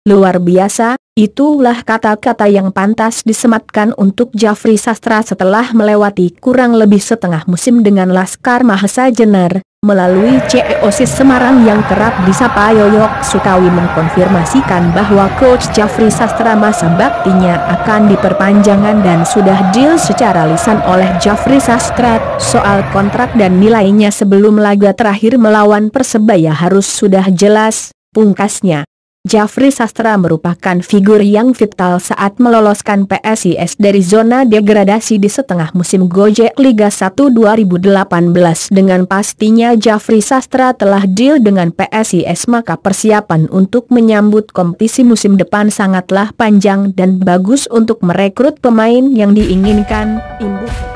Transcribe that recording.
Luar biasa, itulah kata-kata yang pantas disematkan untuk Jafri Sastra setelah melewati kurang lebih setengah musim dengan Laskar Mahesa Jenar. Melalui CEOSIS Semarang yang kerap disapa Yoyok Sukawi mengkonfirmasikan bahwa Coach Jafri Sastra masa baktinya akan diperpanjangan dan sudah deal secara lisan oleh Jafri Sastra. Soal kontrak dan nilainya sebelum laga terakhir melawan Persebaya harus sudah jelas, pungkasnya. Jafri Sastra merupakan figur yang vital saat meloloskan PSIS dari zona degradasi di setengah musim Gojek Liga 1 2018. Dengan pastinya Jafri Sastra telah deal dengan PSIS, maka persiapan untuk menyambut kompetisi musim depan sangatlah panjang dan bagus untuk merekrut pemain yang diinginkan. Imbuk